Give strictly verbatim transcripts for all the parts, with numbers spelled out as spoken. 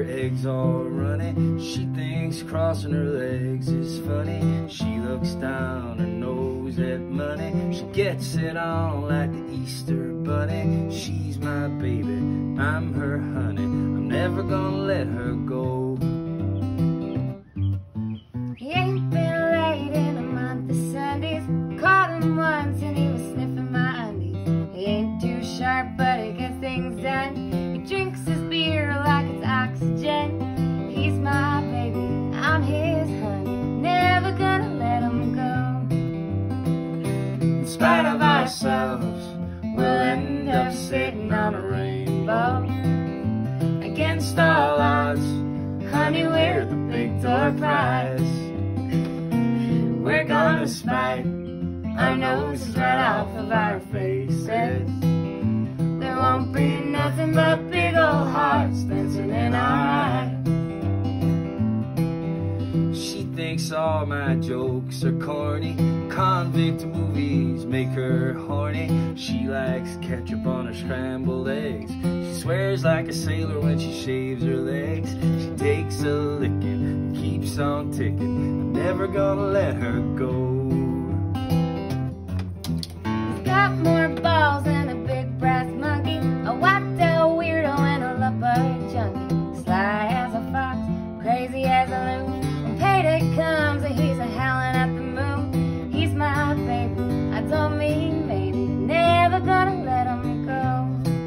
eggs all runny. She thinks crossing her legs is funny. She looks down her nose at money. She gets it on like the Easter bunny. She's my baby, I'm her honey. I'm never gonna let her go. He ain't been late in a month of Sundays. Caught him once and he was sniffing my undies. He ain't too sharp, but he gets things done. He drinks his beer like it's oxygen. He's my baby, I'm his honey. Never gonna let him go. In spite of ourselves, we'll end up sitting on a rainbow. Against all odds, honey, we're the big door prize. We're gonna smite our noses right off of our faces. There won't be nothing but big old hearts dancing in our eyes. She thinks all my jokes are corny. Convict movies make her horny. She likes ketchup on her scrambled eggs. She swears like a sailor when she shaves her legs. She takes a licking, keeps on ticking. I'm never gonna let her go. He's got more balls than a big brass monkey, a white-tailed weirdo and a leopard junkie. Sly as a fox, crazy as a loon. When payday comes and he's a howling at the moon. He's my baby, I don't mean maybe. Never gonna let him go.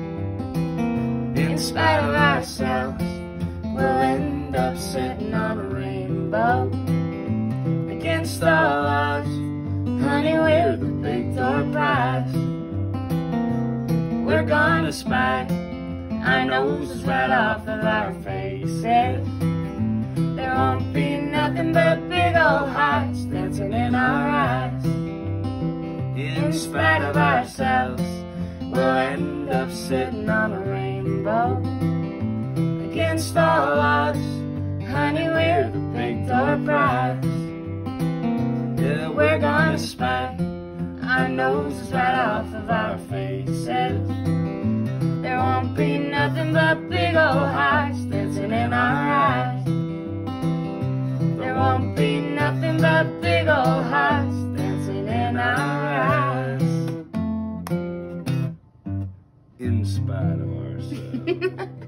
In spite of ourselves, we'll end up sitting on a rainbow. Against all odds, honey, we're the big door prize. We're gonna smite our noses right off of our faces. There won't be nothing but big old hearts dancing in our eyes. In spite of ourselves, we'll end up sitting on a rainbow. Against all odds, honey, we're the big door prize. Yeah, we're gonna smite our noses right off of our faces. There won't be nothing but big old hearts dancing in our eyes. There won't be nothing but big old hearts dancing in our eyes. In spite of ourselves.